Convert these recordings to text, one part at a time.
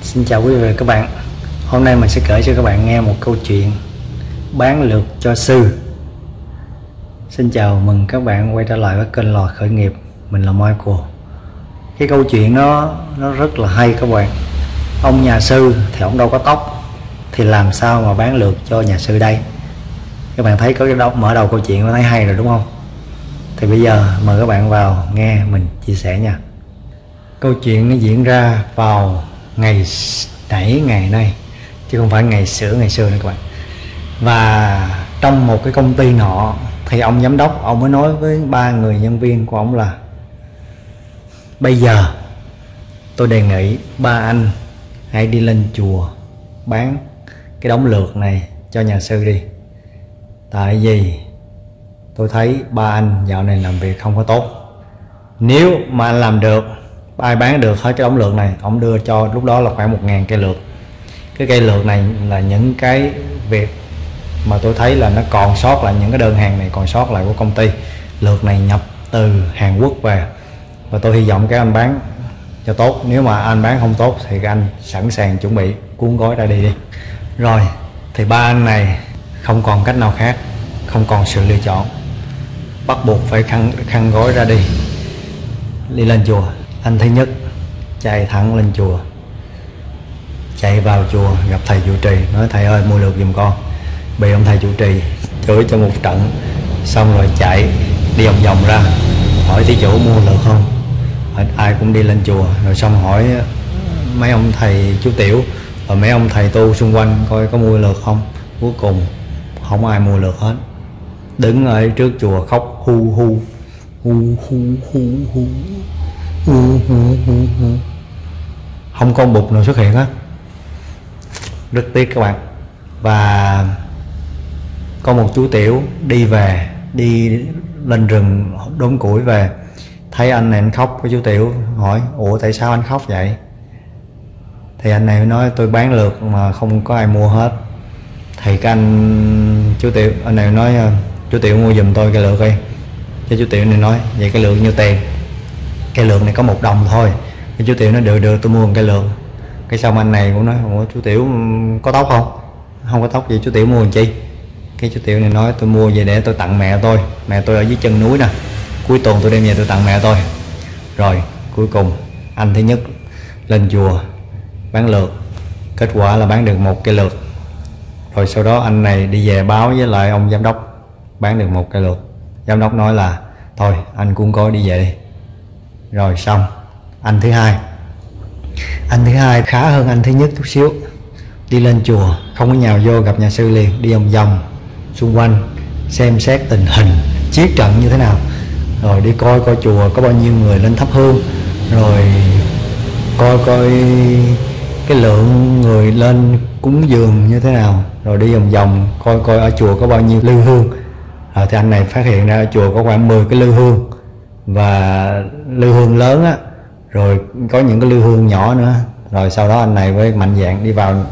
Xin chào quý vị và các bạn. Hôm nay mình sẽ kể cho các bạn nghe một câu chuyện bán lượt cho sư. Xin chào mừng các bạn quay trở lại với kênh Lò Khởi Nghiệp. Mình là Michael. Cái câu chuyện nó rất là hay các bạn. Ông nhà sư thì ông đâu có tóc, thì làm sao mà bán lượt cho nhà sư đây? Các bạn thấy có cái mở đầu câu chuyện có thấy hay rồi đúng không? Thì bây giờ mời các bạn vào nghe mình chia sẻ nha. Câu chuyện nó diễn ra vào ngày nay, chứ không phải ngày xưa nữa các bạn. Và trong một cái công ty nọ thì ông giám đốc ông mới nói với 3 người nhân viên của ông là: bây giờ tôi đề nghị 3 anh hãy đi lên chùa bán cái đống lượt này cho nhà sư đi. Tại vì tôi thấy 3 anh dạo này làm việc không có tốt. Nếu mà anh làm được, ai bán được hết cái đống lượt này, ông đưa cho lúc đó là khoảng 1.000 cây lượt. Cái cây lượt này là những cái việc mà tôi thấy là nó còn sót lại, những cái đơn hàng này còn sót lại của công ty. Lượt này nhập từ Hàn Quốc về, và tôi hy vọng các anh bán cho tốt. Nếu mà anh bán không tốt thì các anh sẵn sàng chuẩn bị cuốn gói ra đi. Rồi thì 3 anh này không còn cách nào khác, không còn sự lựa chọn, bắt buộc phải khăn gói ra đi lên chùa. Anh thứ nhất chạy thẳng lên chùa, chạy vào chùa gặp thầy trụ trì, nói: thầy ơi mua lượt giùm con. Bị ông thầy trụ trì chửi cho một trận, xong rồi chạy đi vòng vòng ra hỏi thí chủ mua lượt không. Ai cũng đi lên chùa, rồi xong hỏi mấy ông thầy chú tiểu và mấy ông thầy tu xung quanh coi có mua lượt không. Cuối cùng không ai mua lượt hết, đứng ở trước chùa khóc hu hu hu hu hu hu. Không có bụt nào xuất hiện hết. Rất tiếc các bạn. Và có một chú tiểu đi lên rừng đốn củi về, thấy anh này anh khóc. Cái chú tiểu hỏi: ủa tại sao anh khóc vậy? Thì anh này nói: tôi bán lượt mà không có ai mua hết. Thì cái anh này nói: chú tiểu mua giùm tôi cái lượt đi. Cái chú tiểu này nói: vậy cái lượt nhiêu tiền? Cái lượt này có 1 đồng thôi. Cái chú tiểu nói: được tôi mua một cái lượt. Cái xong anh này cũng nói: ủa chú tiểu có tóc không? Không có tóc, vậy chú tiểu mua làm chi? Cái chú tiểu này nói: tôi mua về để tôi tặng mẹ tôi. Mẹ tôi ở dưới chân núi nè, cuối tuần tôi đem về tôi tặng mẹ tôi. Rồi cuối cùng anh thứ nhất lên chùa bán lượt, kết quả là bán được 1 cây lượt. Rồi sau đó anh này đi về báo với lại ông giám đốc bán được 1 cây lượt. Giám đốc nói là: thôi anh cuốn gói đi về đi. Rồi xong anh thứ hai khá hơn anh thứ nhất chút xíu. Đi lên chùa không có nhào vô gặp nhà sư liền, đi vòng vòng xung quanh xem xét tình hình chiến trận như thế nào, rồi đi coi chùa có bao nhiêu người lên thắp hương, rồi coi cái lượng người lên cúng dường như thế nào, rồi đi vòng vòng coi ở chùa có bao nhiêu lư hương. Thì anh này phát hiện ra ở chùa có khoảng 10 cái lư hương, và lư hương lớn á, rồi có những cái lư hương nhỏ nữa. Rồi sau đó anh này với mạnh dạn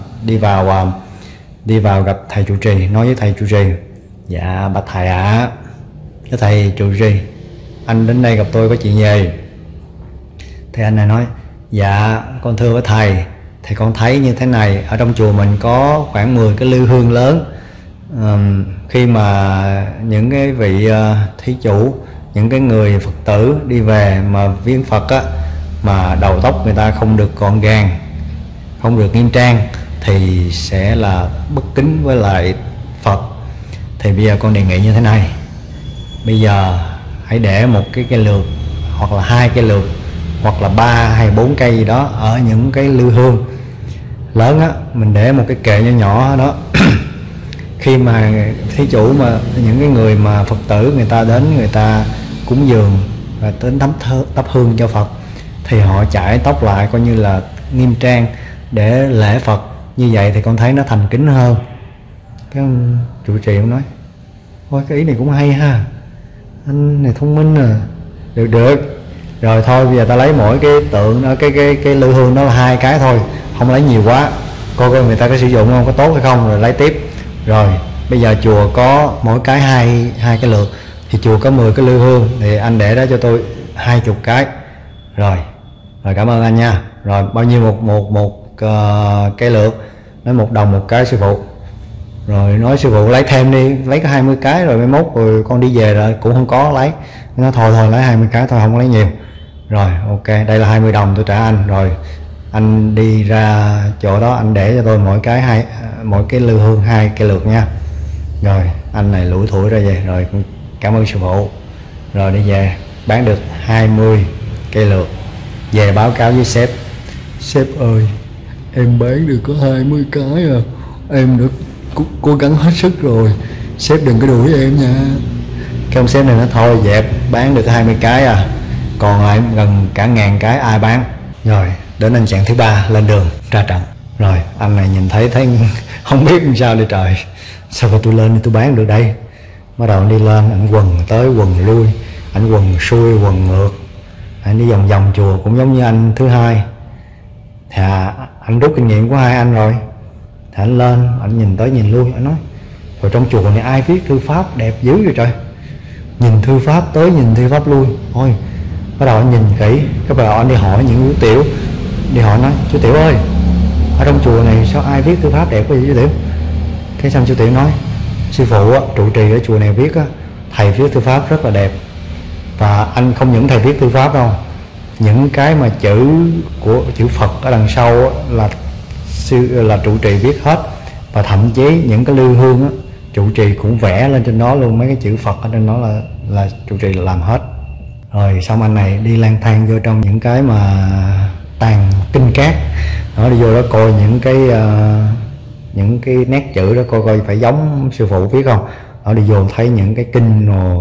đi vào gặp thầy trụ trì, nói với thầy trụ trì: dạ bạch thầy ạ. Cái thầy trụ trì: anh đến đây gặp tôi có chuyện gì? Thì anh này nói: dạ con thưa với thầy, thì con thấy như thế này, ở trong chùa mình có khoảng 10 cái lư hương lớn. Khi mà những cái vị thí chủ, những cái người Phật tử đi về mà viếng Phật á, mà đầu tóc người ta không được gọn gàng, không được nghiêm trang, thì sẽ là bất kính với lại Phật. Thì bây giờ con đề nghị như thế này: bây giờ hãy để một cái lược, hoặc là 2 cái lược, hoặc là 3 hay 4 cây gì đó ở những cái lư hương lớn á, mình để một cái kệ nhỏ đó. Khi mà thí chủ, mà những cái người mà Phật tử người ta đến, người ta cúng dường và đến thắp hương cho Phật, thì họ chải tóc lại coi như là nghiêm trang để lễ Phật. Như vậy thì con thấy nó thành kính hơn. Cái trụ trì cũng nói: ôi cái ý này cũng hay ha, anh này thông minh à. Được. Rồi thôi bây giờ ta lấy mỗi cái tượng đó, cái lư hương đó là 2 cái thôi, không lấy nhiều quá, coi người ta có sử dụng không, có tốt hay không, rồi lấy tiếp. Rồi bây giờ chùa có mỗi cái hai cái lượt, thì chùa có 10 cái lư hương, thì anh để đó cho tôi 20 cái. Rồi cảm ơn anh nha. Rồi bao nhiêu cây lược. Nói 1 đồng 1 cái sư phụ. Rồi nói sư phụ lấy thêm đi, lấy có 20 cái rồi mai mốt rồi con đi về rồi cũng không có lấy. Nó thôi lấy 20 cái thôi, không có lấy nhiều. Rồi ok, đây là 20 đồng tôi trả anh. Rồi anh đi ra chỗ đó anh để cho tôi mỗi cái lư hương 2 cây lược nha. Rồi anh này lủi thủi ra về. Rồi cảm ơn sư phụ. Rồi đi về bán được 20 cây lược, về báo cáo với sếp. Sếp ơi, em bán được có 20 cái à, em đã cố gắng hết sức rồi, sếp đừng có đuổi em nha. Cái ông sếp này nó thôi dẹp, bán được 20 cái à, còn lại gần cả 1000 cái ai bán. Rồi đến anh chàng thứ 3 lên đường ra trận. Rồi anh này nhìn thấy không biết làm sao đây trời, sao mà tôi lên thì tôi bán được đây. Bắt đầu anh đi lên, anh quần tới quần lui, anh quần xuôi quần ngược, anh đi vòng vòng chùa cũng giống như anh thứ 2. Thì anh rút kinh nghiệm của 2 anh rồi. Thì anh lên, anh nhìn tới nhìn lui, anh nói rồi trong chùa này ai viết thư pháp đẹp dữ vậy trời. Nhìn thư pháp tới nhìn thư pháp lui. Thôi bắt đầu anh nhìn kỹ, cái bắt đầu anh đi hỏi những chú Tiểu, đi hỏi nói chú Tiểu ơi, ở trong chùa này sao ai viết thư pháp đẹp quá vậy chú Tiểu. Cái xong chú Tiểu nói sư phụ á, trụ trì ở chùa này viết á, thầy viết thư pháp rất là đẹp. Và anh không những thầy viết thư pháp đâu, những cái mà chữ Phật ở đằng sau á, là trụ trì viết hết. Và thậm chí những cái lư hương á, trụ trì cũng vẽ lên trên đó luôn, mấy cái chữ Phật ở trên đó là trụ trì làm hết. Rồi xong anh này đi lang thang vô trong những cái mà tàn kinh cát đó, đi vô đó coi những cái nét chữ đó, coi phải giống sư phụ viết không. Đó đi vô thấy những cái kinh rồi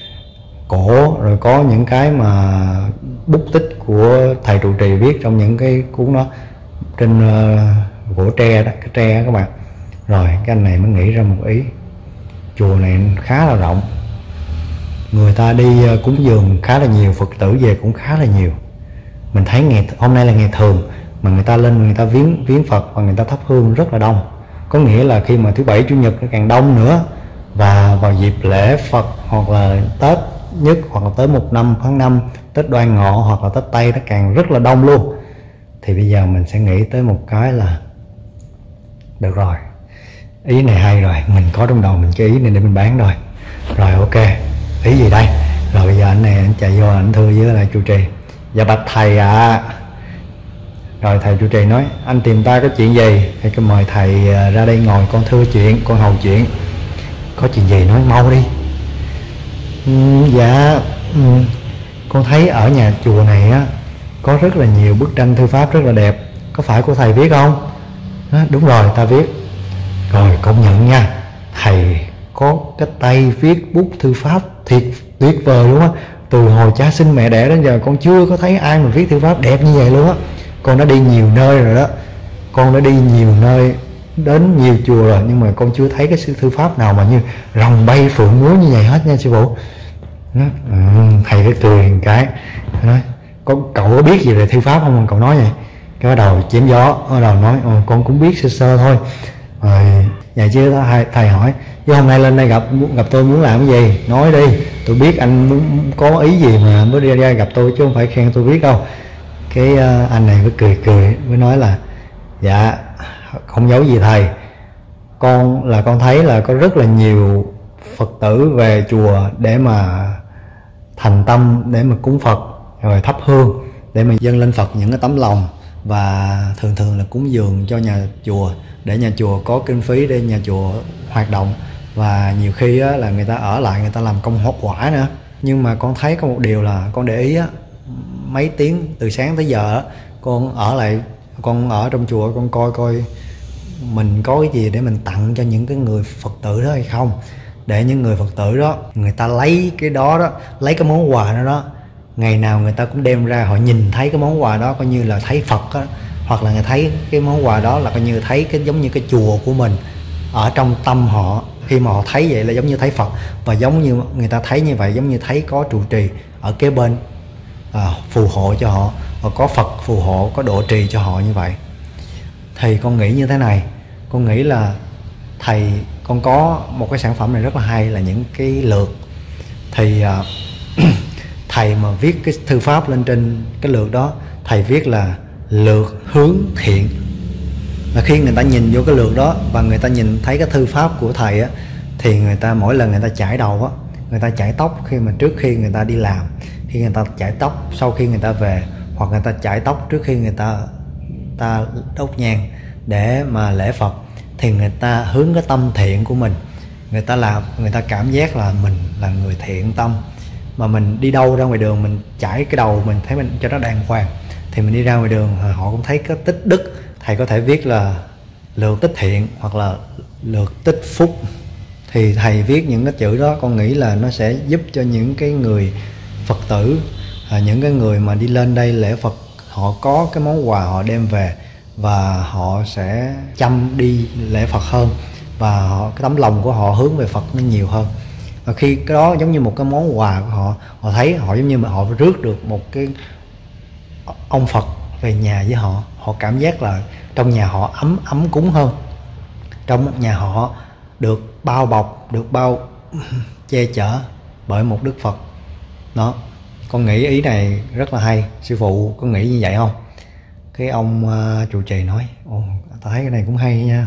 cổ, rồi có những cái mà bút tích của thầy trụ trì viết trong những cái cuốn đó trên gỗ tre đó, cái tre đó các bạn. Rồi cái anh này mới nghĩ ra một ý, chùa này khá là rộng, người ta đi cúng dường khá là nhiều, Phật tử về cũng khá là nhiều. Mình thấy hôm nay là ngày thường mà người ta lên người ta viếng Phật và người ta thắp hương rất là đông. Có nghĩa là khi mà thứ Bảy Chủ nhật nó càng đông nữa, và vào dịp lễ Phật hoặc là Tết nhất, hoặc là tới 1 năm tháng 5, Tết Đoan Ngọ hoặc là Tết Tây nó càng rất là đông luôn. Thì bây giờ mình sẽ nghĩ tới một cái là được rồi, ý này hay rồi, mình có trong đầu mình cái ý này để mình bán rồi. Rồi ok, ý gì đây? Rồi bây giờ anh này anh chạy vô anh thưa với lại trụ trì, dạ bạch thầy ạ. Rồi thầy trụ trì nói anh tìm ta có chuyện gì? Thì cái mời thầy ra đây ngồi, con thưa chuyện, con hầu chuyện. Có chuyện gì nói mau đi. Dạ con thấy ở nhà chùa này á có rất là nhiều bức tranh thư pháp rất là đẹp, có phải của thầy viết không? Đúng rồi, ta viết. Rồi công nhận nha, thầy có cái tay viết bút thư pháp thiệt tuyệt vời luôn á. Từ hồi cha sinh mẹ đẻ đến giờ con chưa có thấy ai mà viết thư pháp đẹp như vậy luôn á. Con đã đi nhiều nơi rồi đó, con đã đi nhiều nơi, đến nhiều chùa rồi, nhưng mà con chưa thấy cái thư pháp nào mà như rồng bay phượng múa như vậy hết nha sư phụ. Thầy cái cười một cái nói cậu có biết gì về thư pháp không? Cậu nói vậy. Cái bắt đầu chém gió, bắt đầu nói con cũng biết sơ sơ thôi. Rồi vậy chứ thầy hỏi chứ hôm nay lên đây gặp tôi muốn làm cái gì, nói đi, tôi biết anh muốn có ý gì mà mới đi ra gặp tôi, chứ không phải khen tôi biết đâu. Cái anh này mới cười mới nói là dạ không giấu gì thầy, con thấy là có rất là nhiều Phật tử về chùa để mà thành tâm, để mà cúng Phật rồi thắp hương, để mà dâng lên Phật những cái tấm lòng, và thường là cúng dường cho nhà chùa để nhà chùa có kinh phí để nhà chùa hoạt động, và nhiều khi á, là người ta ở lại người ta làm công hóa quả nữa. Nhưng mà con thấy có một điều là con để ý á, mấy tiếng từ sáng tới giờ á, con ở lại, con ở trong chùa con coi mình có cái gì để mình tặng cho những cái người Phật tử đó hay không, để những người Phật tử đó người ta lấy cái đó, lấy cái món quà đó, ngày nào người ta cũng đem ra, họ nhìn thấy cái món quà đó coi như là thấy Phật á, hoặc là người thấy cái món quà đó là coi như thấy cái giống như cái chùa của mình ở trong tâm họ. Khi mà họ thấy vậy là giống như thấy Phật, và giống như người ta thấy như vậy giống như thấy có trụ trì ở kế bên phù hộ cho họ, và có Phật phù hộ, có độ trì cho họ như vậy. Thì con nghĩ như thế này, con nghĩ là con có một cái sản phẩm này rất là hay là những cái lược. Thì thầy mà viết cái thư pháp lên trên cái lược đó, thầy viết là lược hướng thiện. Và khi người ta nhìn vô cái lược đó và người ta nhìn thấy cái thư pháp của thầy á, thì người ta mỗi lần người ta chải đầu á, người ta chải tóc khi mà trước khi người ta đi làm, khi người ta chải tóc sau khi người ta về, hoặc người ta chải tóc trước khi người ta đốt nhang để mà lễ Phật, thì người ta hướng cái tâm thiện của mình, người ta làm, người ta cảm giác là mình là người thiện tâm. Mà mình đi đâu ra ngoài đường mình chải cái đầu mình thấy mình cho nó đàng hoàng, thì mình đi ra ngoài đường họ cũng thấy cái tích đức. Thầy có thể viết là lược tích thiện hoặc là lược tích phúc, thì thầy viết những cái chữ đó, con nghĩ là nó sẽ giúp cho những cái người Phật tử, những cái người mà đi lên đây lễ Phật, họ có cái món quà họ đem về và họ sẽ chăm đi lễ Phật hơn, và cái tấm lòng của họ hướng về Phật nó nhiều hơn. Và khi cái đó giống như một cái món quà của họ, họ thấy họ giống như mà họ rước được một cái ông Phật về nhà với họ, họ cảm giác là trong nhà họ ấm cúng hơn, trong nhà họ được bao bọc, được che chở bởi một Đức Phật. Đó, con nghĩ ý này rất là hay. Sư phụ có nghĩ như vậy không? Cái ông trụ trì nói, ồ, ta thấy cái này cũng hay nha.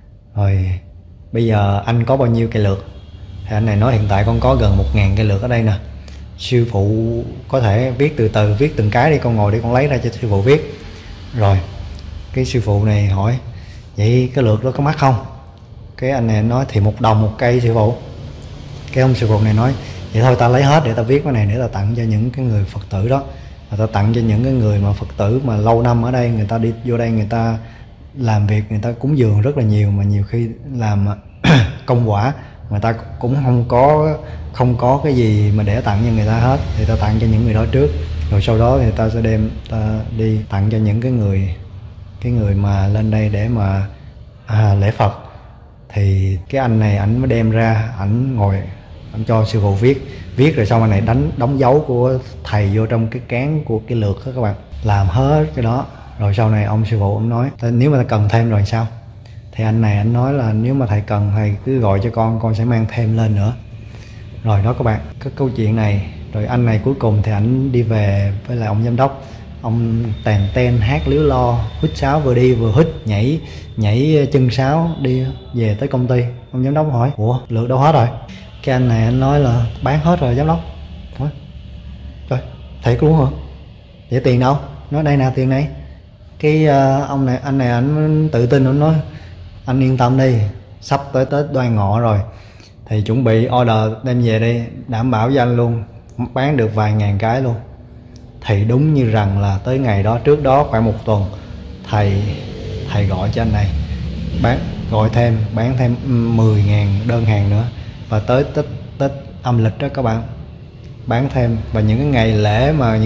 Rồi bây giờ anh có bao nhiêu cây lược? Thì anh này nói hiện tại con có gần 1000 cây lược ở đây nè. Sư phụ có thể viết từ từ, viết từng cái đi, con ngồi đi con lấy ra cho sư phụ viết. Rồi cái sư phụ này hỏi, vậy cái lược đó có mắc không? Cái anh này nói thì 1 đồng 1 cây sư phụ. Cái ông sư phụ này nói, vậy thôi ta lấy hết để ta viết cái này để ta tặng cho những cái người Phật tử đó, và ta tặng cho những cái người mà Phật tử mà lâu năm ở đây, người ta đi vô đây người ta làm việc, người ta cúng dường rất là nhiều, mà nhiều khi làm công quả người ta cũng không có cái gì mà để tặng cho người ta hết, thì ta tặng cho những người đó trước, rồi sau đó thì ta sẽ đem ta đi tặng cho những cái người mà lên đây để mà lễ Phật. Thì cái anh này ảnh mới đem ra, ảnh ngồi ảnh cho sư phụ viết rồi xong anh này đóng dấu của thầy vô trong cái cán của cái lược đó các bạn, làm hết cái đó. Rồi sau này ông sư phụ ông nói nếu mà ta cần thêm rồi sao, thì anh này anh nói là nếu mà thầy cần thầy cứ gọi cho con sẽ mang thêm lên nữa. Rồi đó các bạn, cái câu chuyện này. Rồi anh này cuối cùng thì ảnh đi về với lại ông giám đốc, ông tèn ten hát líu lo, hít sáo vừa đi vừa hít, nhảy chân sáo đi về tới công ty. Ông giám đốc hỏi, ủa lượt đâu hết rồi? Cái anh này anh nói là bán hết rồi giám đốc. Thôi trời, thiệt luôn hả? Vậy tiền đâu? Nói đây nè, tiền này. Cái anh này anh tự tin, anh nói anh yên tâm đi, sắp tới Tết Đoan Ngọ rồi thì chuẩn bị order đem về đi, đảm bảo với anh luôn bán được vài ngàn cái luôn. Thì đúng như rằng là tới ngày đó, trước đó khoảng 1 tuần, thầy gọi cho anh này bán thêm 10.000 đơn hàng nữa, và tới Tết âm lịch đó các bạn bán thêm. Và những cái ngày lễ mà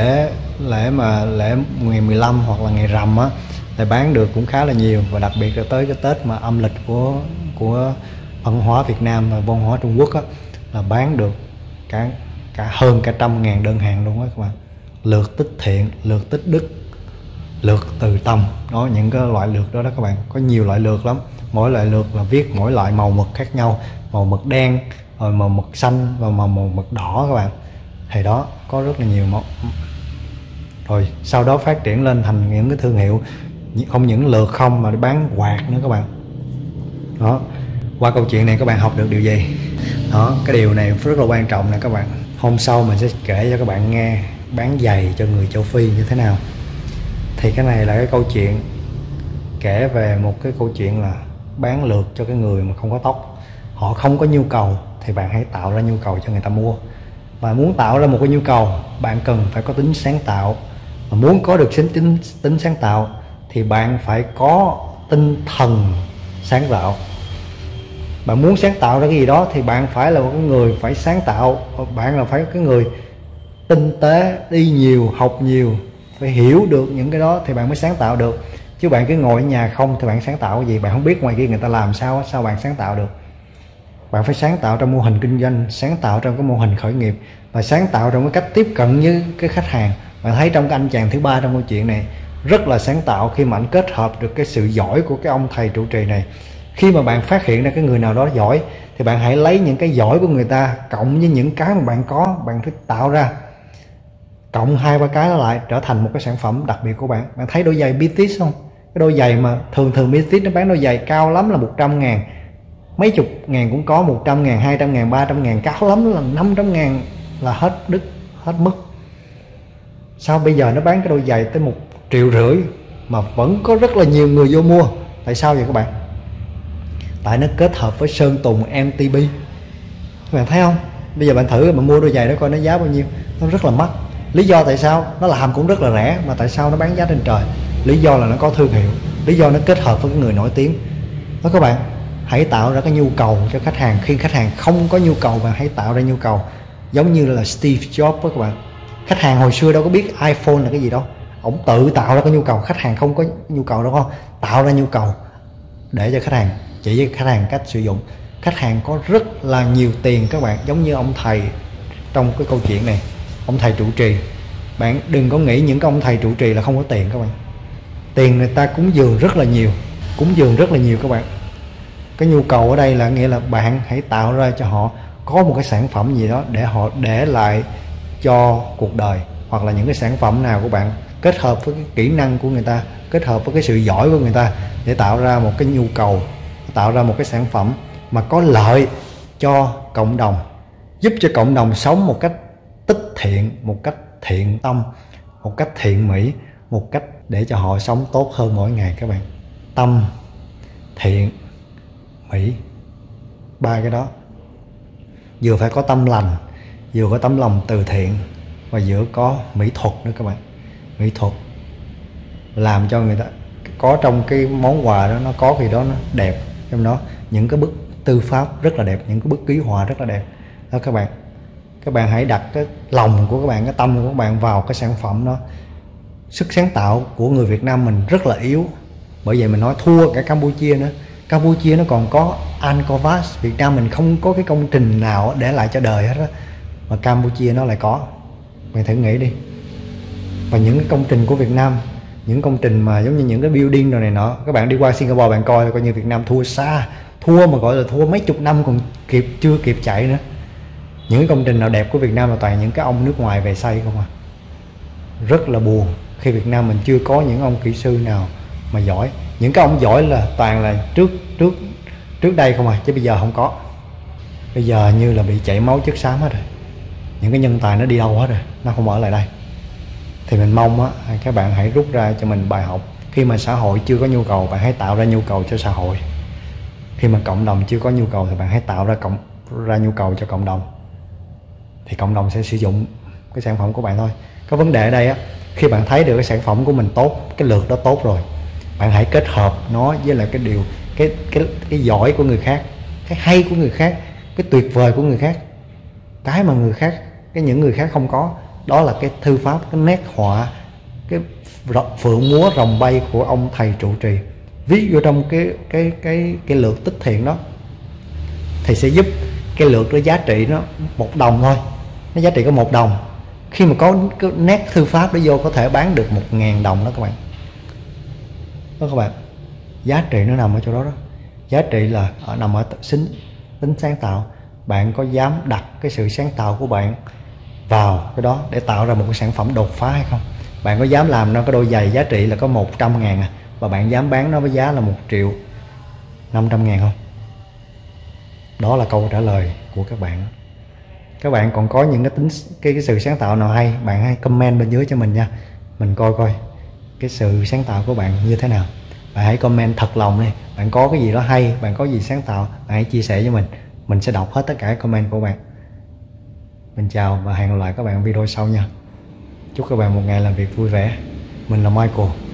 lễ ngày 15 hoặc là ngày rằm á thì bán được cũng khá là nhiều. Và đặc biệt là tới cái Tết mà âm lịch của văn hóa Việt Nam và văn hóa Trung Quốc á, là bán được cả hơn cả 100.000 đơn hàng luôn á các bạn. Lược tích thiện, lược tích đức, lược từ tâm đó, những cái loại lược đó các bạn, có nhiều loại lược lắm. Mỗi loại lược là viết mỗi loại màu mực khác nhau, màu mực đen, rồi màu mực xanh và màu mực đỏ các bạn. Thì đó, có rất là nhiều màu. Rồi sau đó phát triển lên thành những cái thương hiệu, không những lược không mà bán quạt nữa các bạn. Đó, qua câu chuyện này các bạn học được điều gì? Đó, cái điều này rất là quan trọng nè các bạn. Hôm sau mình sẽ kể cho các bạn nghe bán giày cho người châu Phi như thế nào. Thì cái này là cái câu chuyện kể về một cái câu chuyện là bán lược cho cái người mà không có tóc. Họ không có nhu cầu thì bạn hãy tạo ra nhu cầu cho người ta mua. Và muốn tạo ra một cái nhu cầu, bạn cần phải có tính sáng tạo. Và muốn có được tính sáng tạo thì bạn phải có tinh thần sáng tạo. Bạn muốn sáng tạo ra cái gì đó thì bạn phải là một người phải sáng tạo. Bạn là phải cái người tinh tế, đi nhiều, học nhiều, phải hiểu được những cái đó thì bạn mới sáng tạo được. Chứ bạn cứ ngồi ở nhà không thì bạn sáng tạo cái gì? Bạn không biết ngoài kia người ta làm sao bạn sáng tạo được? Bạn phải sáng tạo trong mô hình kinh doanh, sáng tạo trong cái mô hình khởi nghiệp, và sáng tạo trong cái cách tiếp cận với cái khách hàng. Bạn thấy trong cái anh chàng thứ ba trong câu chuyện này rất là sáng tạo khi mà anh kết hợp được cái sự giỏi của cái ông thầy trụ trì này. Khi mà bạn phát hiện ra cái người nào đó giỏi thì bạn hãy lấy những cái giỏi của người ta cộng với những cái mà bạn có, bạn phải tạo ra, cộng 2-3 cái đó lại trở thành một cái sản phẩm đặc biệt của bạn. Bạn thấy đôi giày BTS không? Cái đôi giày mà thường Misfit nó bán đôi giày cao lắm là 100.000, mấy chục ngàn cũng có, 100.000, 200.000, 300.000, cao lắm là 500.000 là hết đứt, hết mức. Sao bây giờ nó bán cái đôi giày tới 1,5 triệu mà vẫn có rất là nhiều người vô mua? Tại sao vậy các bạn? Tại nó kết hợp với Sơn Tùng MTB. Các bạn thấy không? Bây giờ bạn thử bạn mua đôi giày đó coi nó giá bao nhiêu. Nó rất là mắc. Lý do tại sao? Nó làm cũng rất là rẻ mà tại sao nó bán giá trên trời? Lý do là nó có thương hiệu, lý do nó kết hợp với cái người nổi tiếng đó. Các bạn hãy tạo ra cái nhu cầu cho khách hàng. Khi khách hàng không có nhu cầu, bạn hãy tạo ra nhu cầu. Giống như là Steve Jobs đó các bạn. Khách hàng hồi xưa đâu có biết iPhone là cái gì đâu, ổng tự tạo ra cái nhu cầu. Khách hàng không có nhu cầu đâu, không tạo ra nhu cầu để cho khách hàng, chỉ với khách hàng cách sử dụng. Khách hàng có rất là nhiều tiền các bạn. Giống như ông thầy trong cái câu chuyện này, ông thầy trụ trì. Bạn đừng có nghĩ những cái ông thầy trụ trì là không có tiền các bạn. Tiền người ta cúng dường rất là nhiều, cúng dường rất là nhiều các bạn. Cái nhu cầu ở đây là nghĩa là bạn hãy tạo ra cho họ có một cái sản phẩm gì đó để họ để lại cho cuộc đời, hoặc là những cái sản phẩm nào của bạn kết hợp với cái kỹ năng của người ta, kết hợp với cái sự giỏi của người ta để tạo ra một cái nhu cầu, tạo ra một cái sản phẩm mà có lợi cho cộng đồng, giúp cho cộng đồng sống một cách tích thiện, một cách thiện tâm, một cách thiện mỹ, một cách để cho họ sống tốt hơn mỗi ngày các bạn. Tâm, thiện, mỹ, ba cái đó. Vừa phải có tâm lành, vừa có tấm lòng từ thiện, và vừa có mỹ thuật nữa các bạn. Mỹ thuật làm cho người ta có trong cái món quà đó, nó có gì đó nó đẹp trong đó. Những cái bức tư pháp rất là đẹp, những cái bức ký họa rất là đẹp đó các bạn. Các bạn hãy đặt cái lòng của các bạn, cái tâm của các bạn vào cái sản phẩm đó. Sức sáng tạo của người Việt Nam mình rất là yếu, bởi vậy mình nói thua cả Campuchia nữa. Campuchia nó còn có Angkor Wat, Việt Nam mình không có cái công trình nào để lại cho đời hết á, mà Campuchia nó lại có. Bạn thử nghĩ đi. Và những cái công trình của Việt Nam, những công trình mà giống như những cái building rồi này nọ, các bạn đi qua Singapore bạn coi coi như Việt Nam thua xa, thua mà gọi là thua mấy chục năm còn chưa kịp chạy nữa. Những cái công trình nào đẹp của Việt Nam là toàn những cái ông nước ngoài về xây không à. Rất là buồn khi Việt Nam mình chưa có những ông kỹ sư nào mà giỏi. Những cái ông giỏi là toàn là trước đây không à, chứ bây giờ không có. Bây giờ như là bị chảy máu chất xám hết rồi. Những cái nhân tài nó đi đâu hết rồi, nó không ở lại đây. Thì mình mong á, các bạn hãy rút ra cho mình bài học. Khi mà xã hội chưa có nhu cầu, bạn hãy tạo ra nhu cầu cho xã hội. Khi mà cộng đồng chưa có nhu cầu thì bạn hãy tạo ra nhu cầu cho cộng đồng. Thì cộng đồng sẽ sử dụng cái sản phẩm của bạn thôi. Cái vấn đề ở đây á, khi bạn thấy được cái sản phẩm của mình tốt, cái lượt đó tốt rồi, bạn hãy kết hợp nó với lại cái điều cái giỏi của người khác, cái hay của người khác, cái tuyệt vời của người khác, cái mà người khác, những người khác không có. Đó là cái thư pháp, cái nét họa, cái phượng múa rồng bay của ông thầy trụ trì. Viết vô trong cái lược tích thiện đó thì sẽ giúp cái lược đó giá trị nó 1 đồng thôi, nó giá trị có 1 đồng. Khi mà có cái nét thư pháp đó vô có thể bán được 1.000 đồng đó các bạn. Đó các bạn, giá trị nó nằm ở chỗ đó đó. Giá trị là nằm ở tính sáng tạo. Bạn có dám đặt cái sự sáng tạo của bạn vào cái đó để tạo ra một cái sản phẩm đột phá hay không? Bạn có dám làm nó cái đôi giày giá trị là có 100.000 và bạn dám bán nó với giá là 1.500.000 không? Đó là câu trả lời của các bạn. Các bạn còn có những cái sự sáng tạo nào hay, bạn hãy comment bên dưới cho mình nha. Mình coi cái sự sáng tạo của bạn như thế nào. Bạn hãy comment thật lòng đi. Bạn có cái gì đó hay, bạn có gì sáng tạo, bạn hãy chia sẻ với mình. Mình sẽ đọc hết tất cả các comment của bạn. Mình chào và hẹn gặp lại các bạn video sau nha. Chúc các bạn một ngày làm việc vui vẻ. Mình là Michael.